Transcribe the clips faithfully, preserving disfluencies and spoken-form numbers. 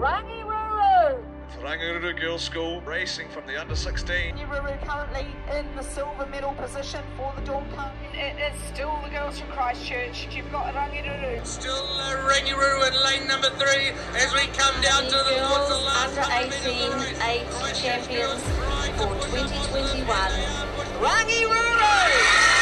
Rangiruru! Rangiruru Girls School racing from the under sixteen. Rangiruru currently in the silver medal position for the Dawn Cup. It is still the girls from Christchurch. You've got Rangiruru. Still uh, Rangiruru in lane number three as we come down the to the, girls the last under eighteen eight champions for twenty twenty-one. Rangiruru!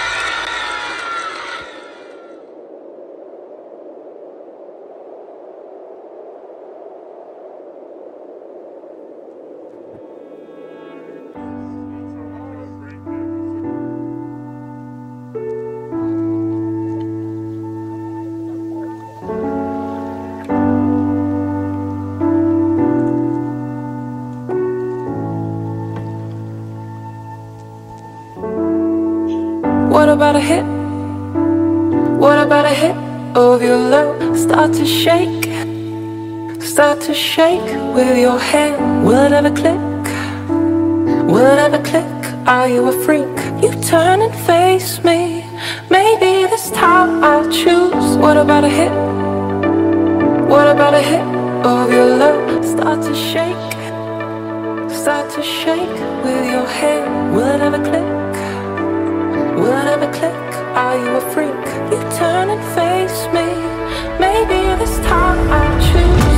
What about a hit? What about a hit of your love? Start to shake, start to shake with your hand. Will it ever click? Will it ever click? Are you a freak? You turn and face me. Maybe this time I'll choose. What about a hit? What about a hit of your love? Start to shake, start to shake with your hand. Will it ever click? Will it ever click? Are you a freak? You turn and face me. Maybe this time I'll choose.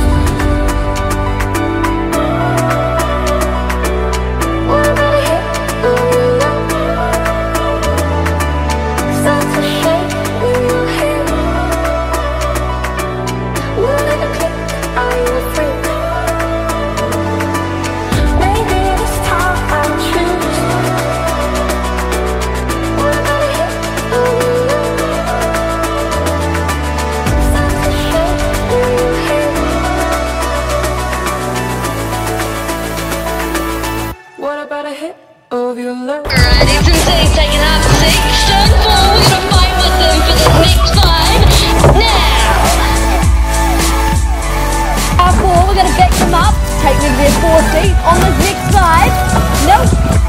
What about a hit of your love? Start to shake with your hand. Will it ever click? Are you a freak? Maybe this time I'll choose. What about a hit of your love? Alright, it's insane, taking up six and four. We're gonna fight with them for the next five now. Our four, we're gonna back them up, take them to their four seat on this next five. Nope.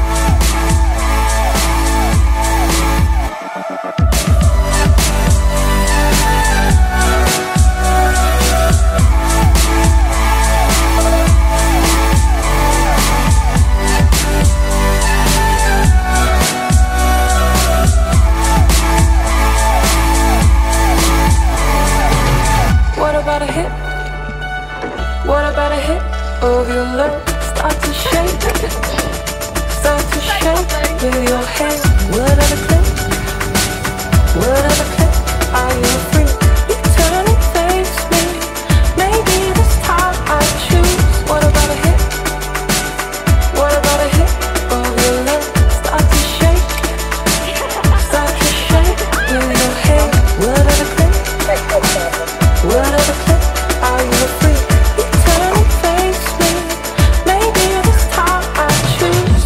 What about a hit of your love? Start to shake, start to shake with your hand. Will it ever click? Will it ever click? Are you a freak? You turn and face me. Maybe this time I'll choose. What about a hit? What about a hit of your love? Start to shake, start to shake with your hand. Will it ever click? Will it ever click? Are you a freak? You turn and face me. Maybe this time I'll choose.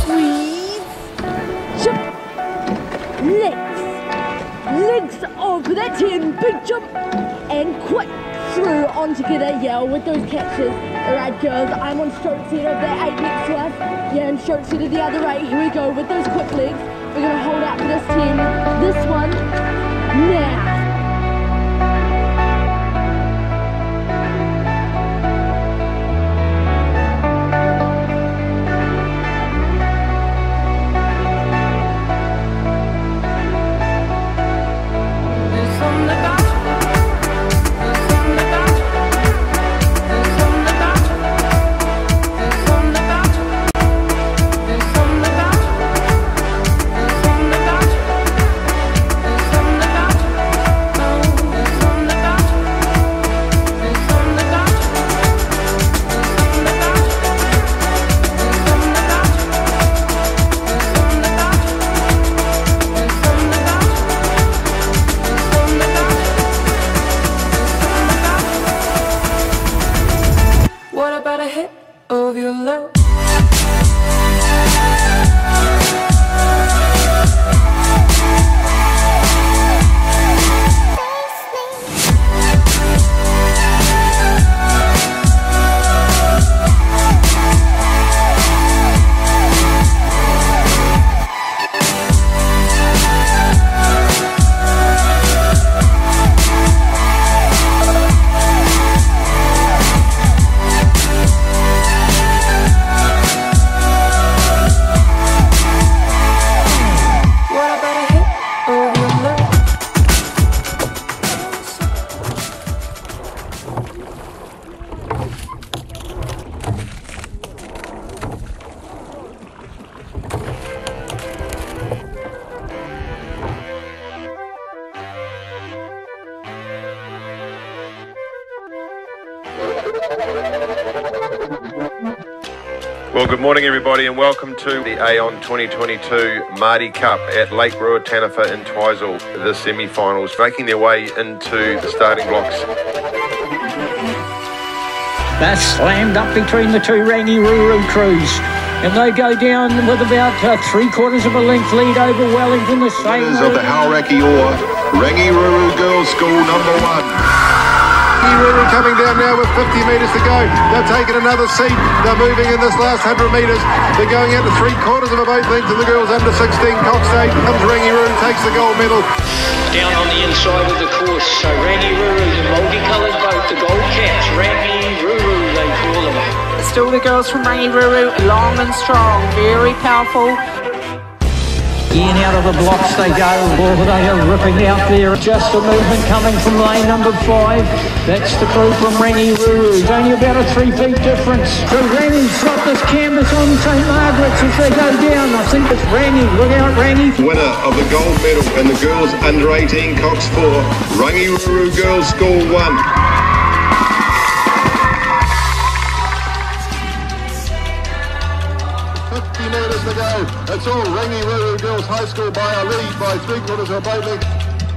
Jump. Legs. Legs over that ten. Big jump. And quick through on together. Yeah, with those catches. Alright, girls, I'm on stroke set of that eight next to us. Yeah, and stroke set of the other eight. Here we go with those quick legs. We're going to hold out for this ten. This one. Now. What about a hit of your love? Well, good morning everybody and welcome to the Aon twenty twenty-two Māori Cup at Lake Ruataniwha in Twizel. The semi-finals making their way into the starting blocks. That's slammed up between the two Rangiruru crews. And they go down with about uh, three quarters of a length lead over Wellington. The same of the Hauraki Oar, Rangiruru Girls School number one. Rangiruru coming down now with fifty metres to go. They're taking another seat. They're moving in this last one hundred metres. They're going out to three quarters of a boat length to the girls under sixteen. Cox State comes Rangiruru, takes the gold medal. Down on the inside of the course, so Rangiruru, the multicoloured boat, the gold caps, Rangiruru they call them. Still the girls from Rangiruru, long and strong, very powerful. In out of the blocks they go. Oh, they are ripping out there. Just a movement coming from lane number five. That's the crew from Rangiruru. It's only about a three feet difference. So Rangi's got this canvas on Saint Margaret's as they go down. I think it's Rangi. Look out, Rangi. Winner of the gold medal in the girls under eighteen Cox four, Rangiruru Girls School one. fifty metres to go. It's all Rangiruru Girls High School by a lead by three quarters of a boat length.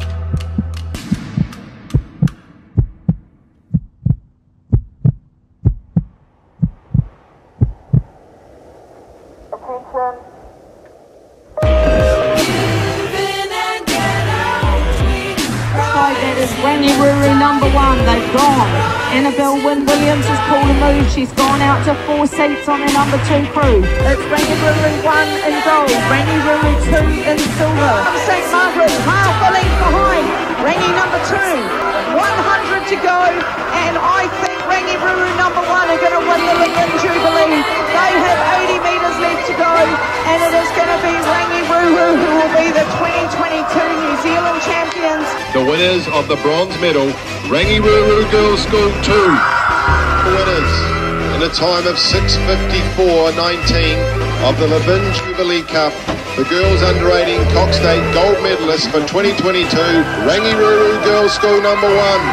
That is Rangiruru number one, they've gone. Annabelle Wynne-Williams has pulled a move, she's gone out to four seats on her number two crew. It's Rangiruru one in gold, Rangiruru two in silver. Saint Margaret's half a length behind, Rangi number two, one hundred to go, and I think Rangiruru number one are going to win the Lincoln Jubilee. They have eighty metres left to go, and it is going to be Rangiruru who will be the twenty twenty-two New Zealand champions. The winners of the bronze medal, Rangiruru Girls School two. Winners in a time of six fifty-four nineteen of the Levin Jubilee Cup. The girls under eighteen Cox State gold medalists for twenty twenty-two, Rangiruru Girls School number one.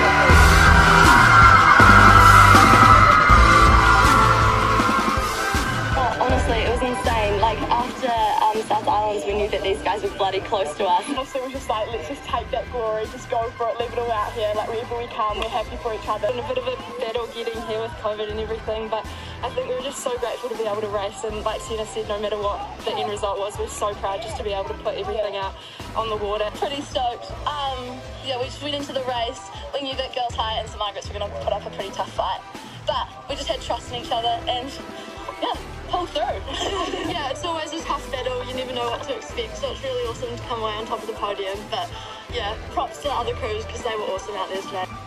We knew that these guys were bloody close to us. Honestly, we're just like, let's just take that glory, just go for it, leave it all out here. Like, wherever we come, we're happy for each other. It's been a bit of a battle getting here with COVID and everything, but I think we were just so grateful to be able to race. And like Sienna said, no matter what the end result was, we're so proud just to be able to put everything out on the water. Pretty stoked. Um, yeah, we just went into the race. We knew that Girls High and Saint Margaret's were going to put up a pretty tough fight, but we just had trust in each other and yeah, pull through. Yeah, it's always a tough battle, you never know what to expect, so it's really awesome to come away on top of the podium. But yeah, props to the other crews because they were awesome out there today.